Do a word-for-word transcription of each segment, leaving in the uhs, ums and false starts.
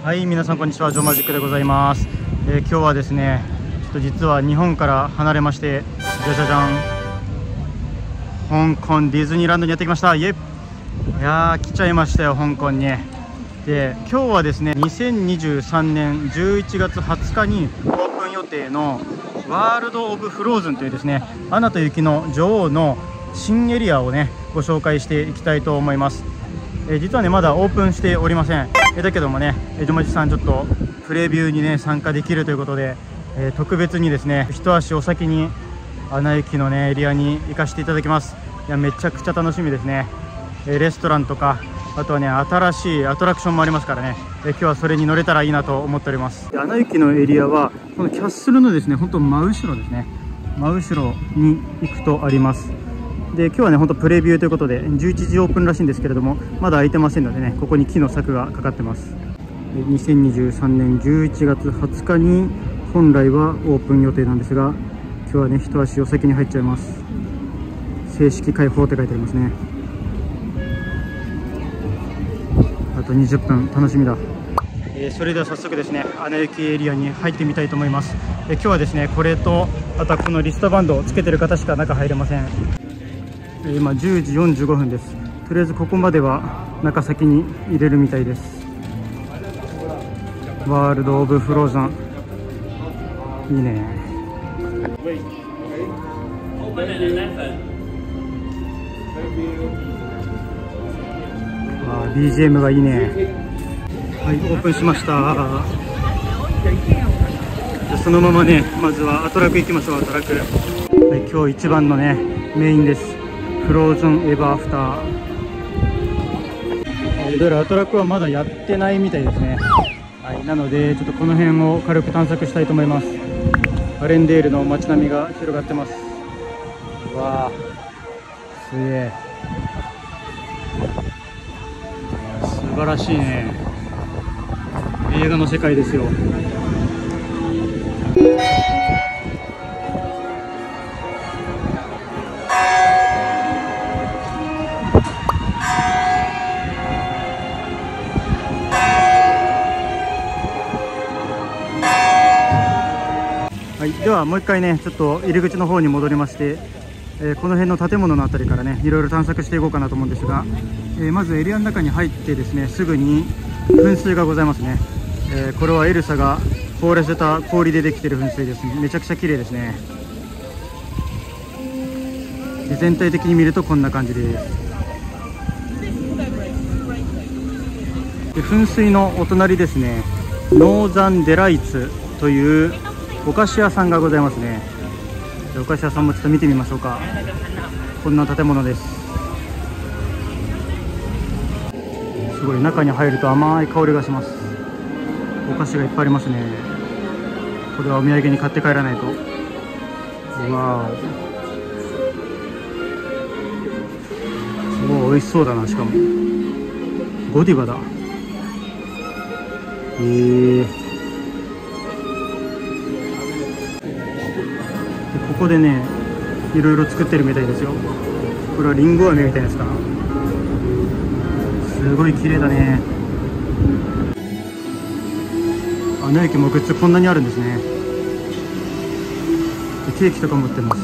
はい、皆さんこんにちは、ジョーマジックでございます。えー、今日はですね、ちょっと実は日本から離れまして、じゃじゃじゃん、香港ディズニーランドにやってきました。イエイ。いやー、来ちゃいましたよ、香港に。で、今日はですね、にせんにじゅうさんねんじゅういちがつはつかにオープン予定のワールド・オブ・フローズンというですね、アナと雪の女王の新エリアをね、ご紹介していきたいと思います。えー、実はね、まだオープンしておりません。えー、だけどもね、ジョマジさんちょっとプレビューにね参加できるということで、えー、特別にですね、一足お先にアナ雪のねエリアに行かせていただきます。いや、めちゃくちゃ楽しみですね。えー、レストランとか、あとはね、新しいアトラクションもありますからね、えー、今日はそれに乗れたらいいなと思っております。アナ雪のエリアはこのキャッスルのですね、本当真後ろですね、真後ろに行くとあります。で、今日はね、本当プレビューということでじゅういちじオープンらしいんですけれども、まだ開いてませんのでね、ここに木の柵がかかってます。にせんにじゅうさんねんじゅういちがつはつかに本来はオープン予定なんですが、今日はね、一足お先に入っちゃいます。正式開放って書いてありますね。あとにじゅっぷん、楽しみだ。えー、それでは早速ですね、アナ雪エリアに入ってみたいと思います。えー、今日はですね、これとあとはこのリストバンドをつけてる方しか中入れません。今じゅうじよんじゅうごふんです。とりあえずここまでは中先に入れるみたいです。ワールド・オブ・フローズン、いいね。あー ビージーエム がいいね。はい、オープンしました。じゃあそのままね、まずはアトラク行きましょう。アトラク、はい、今日一番のねメインです。フローズンエバーアフター。えー、どうやらアトラクはまだやってないみたいですね。はい、なのでちょっとこの辺を軽く探索したいと思います。アレンデールの街並みが広がってます。わあ、すげえ。素晴らしいね。映画の世界ですよ。はい、ではもう一回ね、ちょっと入り口の方に戻りまして、えー、この辺の建物のあたりからね、いろいろ探索していこうかなと思うんですが、えー、まずエリアの中に入ってですね、すぐに噴水がございますね。えー、これはエルサが凍らせた氷でできている噴水です。めちゃくちゃ綺麗ですね。で、全体的に見るとこんな感じです。で、噴水のお隣ですね、ノーザンデライツというお菓子屋さんがございますね。お菓子屋さんもちょっと見てみましょうか。こんな建物です。すごい、中に入ると甘い香りがします。お菓子がいっぱいありますね。これはお土産に買って帰らないと。わー、すごい美味しそうだな。しかもゴディバだ。えーここでね、いろいろ作ってるみたいですよ。これはリンゴ飴みたいなやつかな。すごい綺麗だね。アナ雪もグッズこんなにあるんですね。で、ケーキとかも売ってます。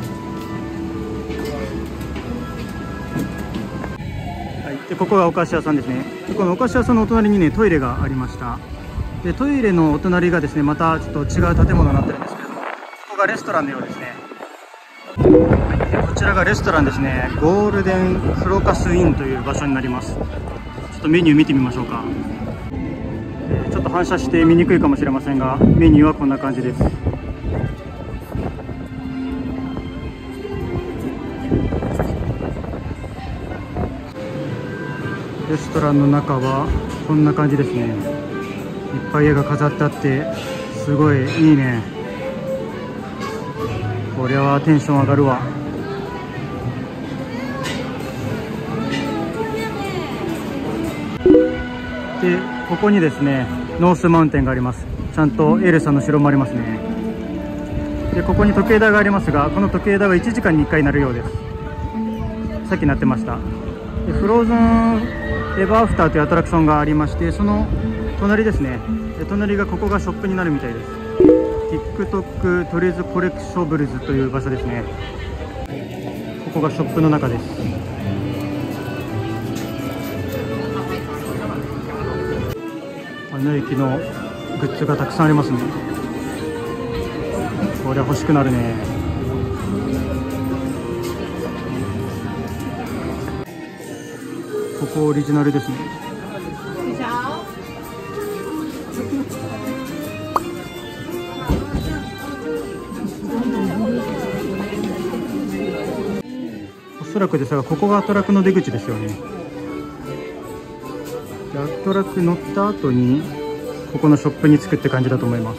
はい、でここがお菓子屋さんですね。でこのお菓子屋さんのお隣にね、トイレがありました。で、トイレのお隣がですね、またちょっと違う建物になってるんですけども、ここがレストランのようですね。こちらがレストランですね。ゴールデンクロカスインという場所になります。ちょっとメニュー見てみましょうか。えー、ちょっと反射して見にくいかもしれませんが、メニューはこんな感じです。レストランの中はこんな感じですね。いっぱい絵が飾ってあって、すごいいいね。これはテンション上がるわ。で、ここにですね、ノースマウンテンがあります。ちゃんとエルサの城もありますね。で、ここに時計台がありますが、この時計台はいちじかんにいっかい鳴るようです。さっき鳴ってました。で、フローズンエバーアフターというアトラクションがありまして、その隣ですね、隣がここがショップになるみたいです。 TikTok トレーズコレクショブルズという場所ですね。ここがショップの中です。アナ雪のグッズがたくさんありますね。これ欲しくなるね。ここオリジナルですね。おそらくですが、ここがアトラクの出口ですよね。でアトラク乗った後にここのショップに着くって感じだと思います。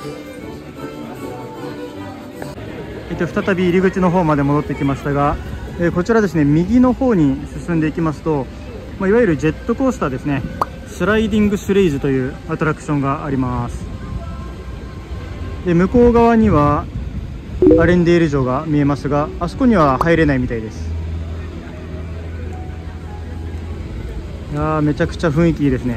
えっと、再び入り口の方まで戻ってきましたが、えー、こちらですね、右の方に進んでいきますと、まあ、いわゆるジェットコースターですね、スライディングスレイズというアトラクションがあります。で向こう側にはアレンデール城が見えますが、あそこには入れないみたいです。いやー、めちゃくちゃ雰囲気いいですね。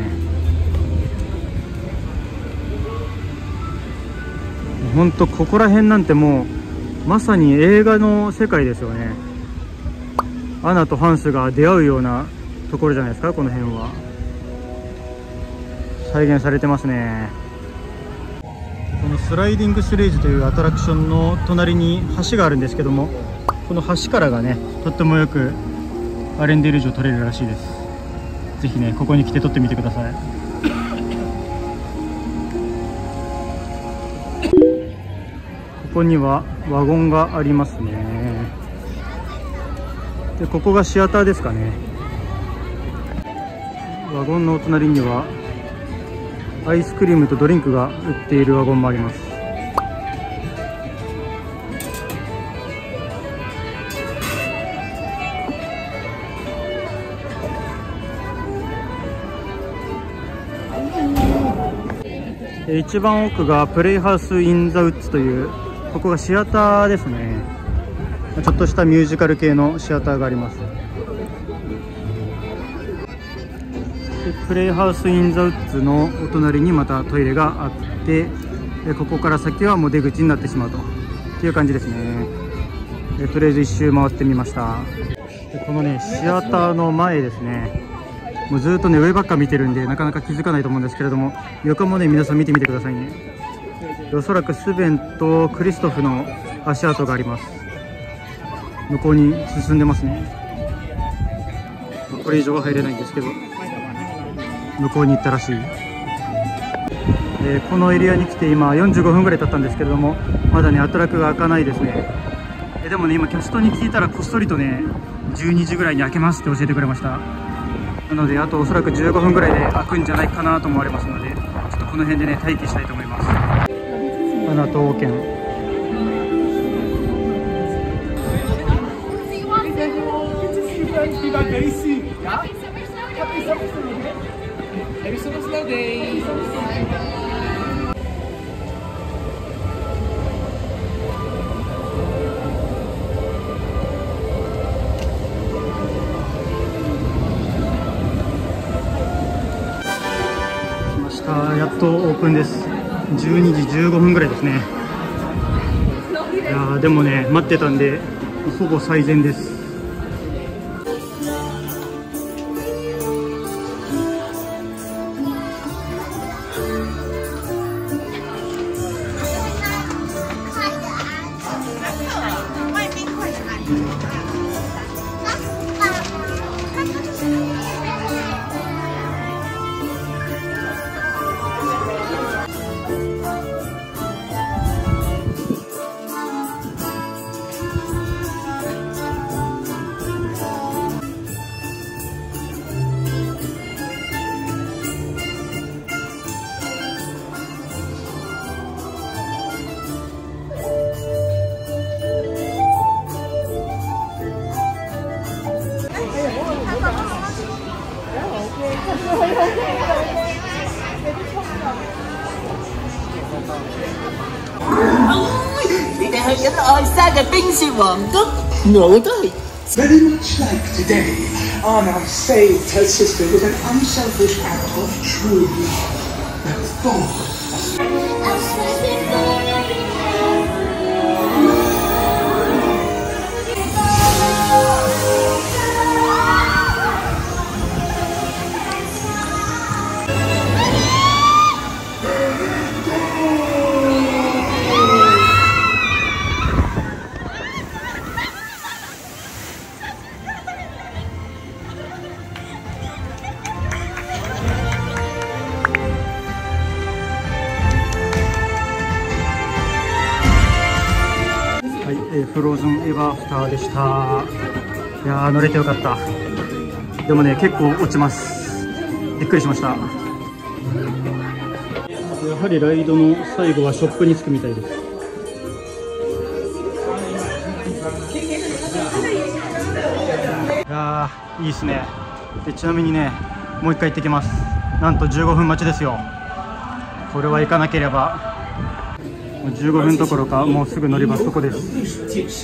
ほんとここら辺なんてもうまさに映画の世界ですよね。アナとハンスが出会うようなところじゃないですか。この辺は再現されてますね。このスライディングスレイズというアトラクションの隣に橋があるんですけども、この橋からがね、とってもよくアレンデール城撮れるらしいです。ぜひね、ここに来て撮ってみてください。ここにはワゴンがありますね。でここがシアターですかね。ワゴンのお隣にはアイスクリームとドリンクが売っているワゴンもあります。一番奥がプレイハウス・イン・ザ・ウッズという、ここがシアターですね。ちょっとしたミュージカル系のシアターがあります。でプレイハウス・イン・ザ・ウッズのお隣にまたトイレがあって、ここから先はもう出口になってしまうとっていう感じですね。でとりあえず一周回ってみました。でこのね、シアターの前ですね、もうずっとね上ばっか見てるんでなかなか気づかないと思うんですけれども、床もね皆さん見てみてくださいね。おそらくスベンとクリストフの足跡があります。向こうに進んでますね。これ以上は入れないんですけど、向こうに行ったらしい。でこのエリアに来て今よんじゅうごふんぐらい経ったんですけれども、まだねアトラクが開かないですね。えでもね、今キャストに聞いたらこっそりとねじゅうにじぐらいに開けますって教えてくれました。なのであとおそらくじゅうごふんぐらいで開くんじゃないかなと思われますので、ちょっとこの辺でね待機したいと思います。アナとオーケン。やっとオープンです。じゅうにじじゅうごふんぐらいですね。いやーでもね待ってたんでほぼ最善です。 你哋去緊愛莎嘅冰雪王宮，我都係 Very much like today, Anna saved her sister with an unselfish act of true love. That thought. フローズンエバーアフターでした。いやー乗れてよかった。でもね結構落ちます。びっくりしました。やはりライドの最後はショップに着くみたいです。いやーいいですね。でちなみにねもう一回行ってきます。なんとじゅうごふん待ちですよ。これは行かなければ。じゅうごふんどころかもうすぐ乗り場そこです。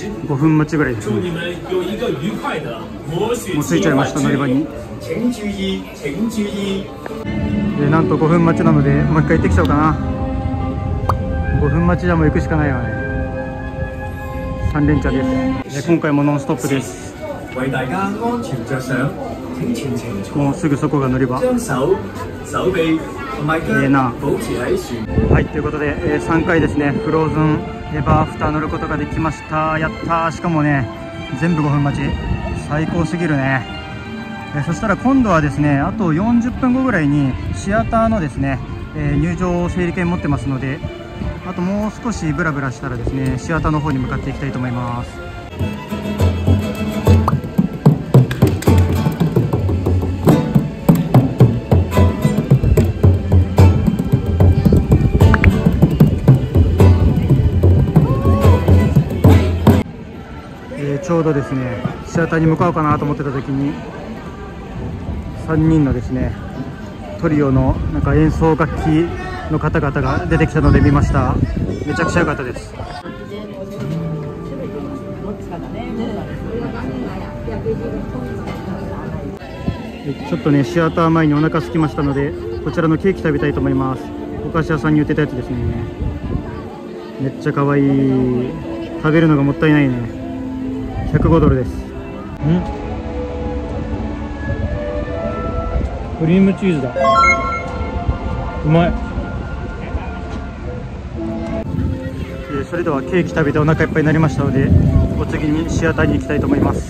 ごふん待ちぐらいですね。もう着いちゃいました乗り場に。でなんとごふん待ちなのでもう一回行ってきちゃおうかな。ごふん待ちじゃもう行くしかないよね。さん連チャです。で今回もノンストップです。もうすぐそこが乗り場。ええな。はい、ということで、えー、さんかいですね、フローズンエバーアフター乗ることができました。やったー。しかもね、全部ごふん待ち。最高すぎるね。えー、そしたら今度はですね、あとよんじゅっぷんごぐらいにシアターのですね、えー、入場整理券持ってますので、あともう少しブラブラしたらですね、シアターの方に向かっていきたいと思います。ちょうどですねシアターに向かおうかなと思ってた時にさんにんのですねトリオのなんか演奏楽器の方々が出てきたので見ました。めちゃくちゃ良かったです。ちょっとねシアター前にお腹空きましたのでこちらのケーキ食べたいと思います。お菓子屋さんに売ってたやつですね。めっちゃ可愛い。食べるのがもったいないね。ひゃくごドルです。んクリームチーズだ。うまい。えー、それではケーキ食べてお腹いっぱいになりましたのでお次にシアターに行きたいと思います。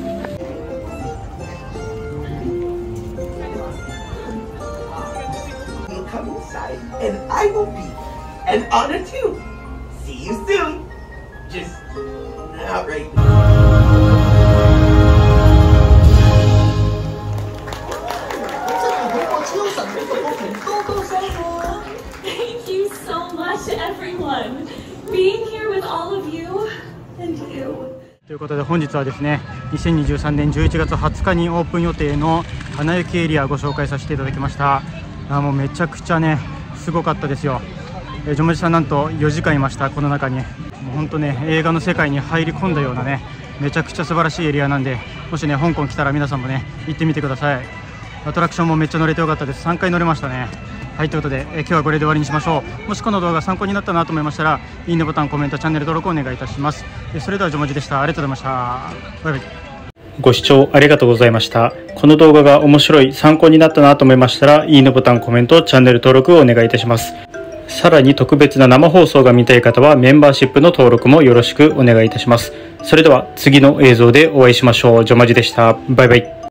Thank you so much, everyone. Being here with all of you and you. ということで本日はですねにせんにじゅうさんねんじゅういちがつはつかにオープン予定の花雪エリアをご紹介させていただきました。あもうめちゃくちゃねすごかったですよ。えジョマジさんなんとよじかんいました。この中にもう本当ね映画の世界に入り込んだようなねめちゃくちゃ素晴らしいエリアなんで、もしね香港来たら皆さんもね行ってみてください。アトラクションもめっちゃ乗れてよかったです。さんかい乗れましたね。はい、ということで、え今日はこれで終わりにしましょう。もしこの動画参考になったなと思いましたらいいねボタン、コメント、チャンネル登録お願いいたします。えそれではジョマジでした。ありがとうございました。バイバイ。ご視聴ありがとうございました。この動画が面白い、参考になったなと思いましたらいいねボタン、コメント、チャンネル登録をお願いいたします。さらに特別な生放送が見たい方はメンバーシップの登録もよろしくお願いいたします。それでは次の映像でお会いしましょう。ジョマジでした。バイバイ。